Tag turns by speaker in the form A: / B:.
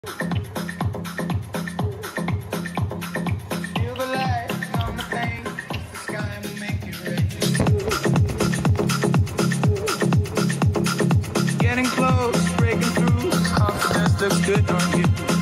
A: Feel the light on the pain. The sky will make it rain. Getting close, breaking through. Confidence looks good on you.